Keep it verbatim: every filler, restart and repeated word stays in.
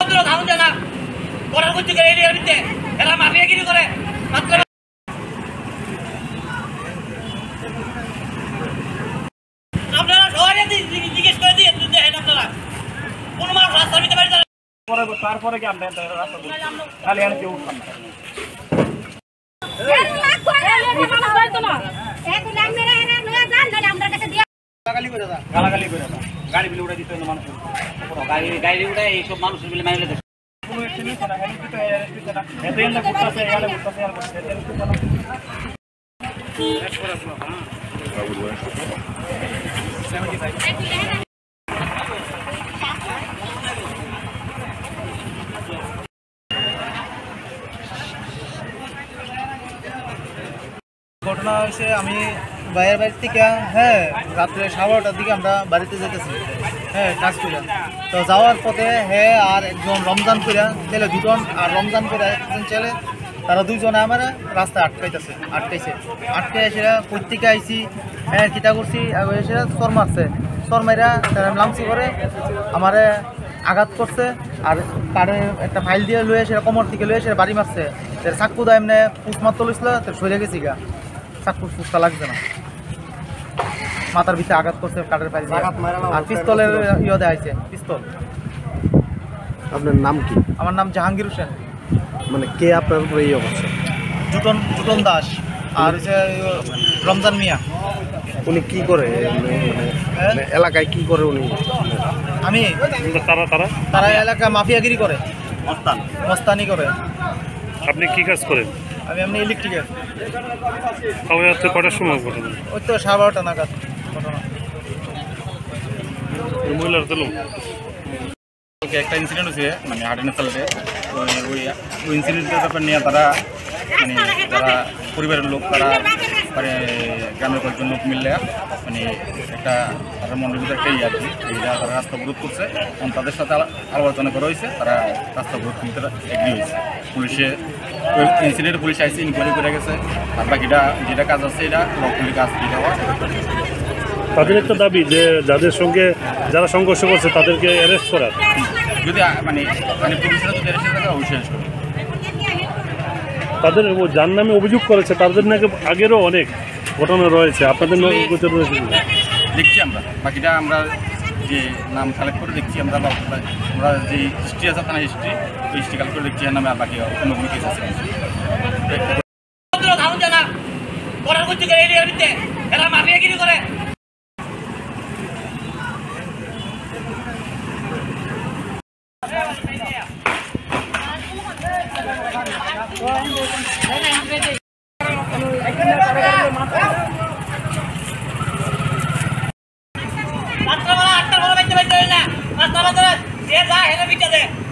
ধারণ দেয় না করার করতে গেলে এরিয়ার ভিতরে এরা মাফিয়াগিরি করে মাত্র আপনারা সবাই জিজ্ঞেস করে দিয়ে দেখেন আপনারা কোন মাস রাস্তার ভিতরে বাড়ি তারপরে কি আমরা খালি আর কেউ উঠলাম গালাগালি করে গাড়ি বিলে উড়ে দিতে মানুষ গাড়ি গাড়ি উঠে এইসব মানুষের বিলে মাইলে দেয় কোনো একটু নিচ্ছে না হেল্প দিতে এসে না এত এন্ডা করতেছে এখানে করতেছে আর করতেছে এত কিছু না এক করে আসলো হ্যাঁ ঘটনা হয়েছে আমি বাইরের বাড়ির থেকে হ্যাঁ রাত্রে সাড়ে বারোটার দিকে আমরা বাড়িতে যেতেছি হ্যাঁ কাজ করে তো যাওয়ার পথে হ্যাঁ আর একজন রমজান করে ছেলে দুজন আর রমজান করে একজন ছেলে তারা দুইজনে আমার রাস্তায় আটকাইতেছে আটকাইছে আটকে এসে প্রত্যেকে আইসি হ্যাঁ কিটা করছি এসে চর মারছে চর মাইরা তারা লামসি করে আমারে আঘাত করছে আর কারে একটা ফাইল দিয়ে লুয়ে এসে কোমর থেকে লুয়ে এসে বাড়ি মারছে চাকু দা এমনি পুষ মারতে লইছিল তো সরে গেছি গা চাকু ফুসটা লাগছে না মাথার ভিতরে আঘাত করছে কাঠের ফাইল দিয়ে আর পিস্তলের ইয়ে দেওয়া হয়েছে পিস্তল। আপনার নাম কি? আমার নাম জাহাঙ্গীর হোসেন। মানে কে আপনার উপরে এই অবস্থা? জুটন জুটন দাস আর হচ্ছে রমজান মিয়া। উনি কি করে মানে এলাকায় কি করে উনি? আমি তারা তারা তারা এলাকায় মাফিয়াগিরি করে মস্তান মস্তানি করে। আপনি কি কাজ করেন? আমি এমনি ইলেকট্রিকের। কবে রাত্রে কটার সময় ঘটনা? ওই তো সাড়ে বারোটা নাগাদ ঘটনা। মহিলার তো একটা ইনসিডেন্ট হয়েছে মানে হার্ডেনের সালাতে ওই ওই ইনসিডেন্টের ব্যাপার নিয়ে তারা মানে যারা পরিবারের লোক তারা মানে গ্রামের কয়েকজন লোক মিললে মানে একটা তাদের মনের ভিতরে একটা ইয়ে আর কি এইটা তারা রাস্তা অবরোধ করছে এবং তাদের সাথে আলোচনা করা হয়েছে তারা রাস্তা অবরোধ করতে এগ্রি হয়েছে। পুলিশে ওই ইনসিডেন্টে পুলিশ আইসি ইনকোয়ারি করে গেছে আর বাকিটা যেটা কাজ আছে এটা লকগুলি কাজ যেটা হওয়া। তাদের একটা দাবি যে যাদের সঙ্গে যারা সংঘর্ষ করছে তাদেরকে অ্যারেস্ট করার, যদি মানে মানে পুলিশরা যদি অ্যারেস্ট করে অবশ্যই অ্যারেস্ট করবে। তাদের যার নামে অভিযোগ করেছে তাদের নাকি আগেরও অনেক ঘটনা রয়েছে, আপনাদের গোচর রয়েছে দেখছি আমরা বাকিটা আমরা যে নাম কালেক্ট করে দেখছি আমরা আমরা যে হিস্ট্রি আছে থানা হিস্ট্রি ওই হিস্ট্রি কালেক্ট করে দেখছি এর নামে আর বাকি অন্য কোনো কেস আছে ধারণ দেয় না করার করতে গেলে এরিয়ার ভিতরে এরা মাফিয়াগিরি করে রাত্রেবেলা আটটার পরে বাইতে বাইতে না রাস্তা বাজারে যে যা হেলে বিটা দেয়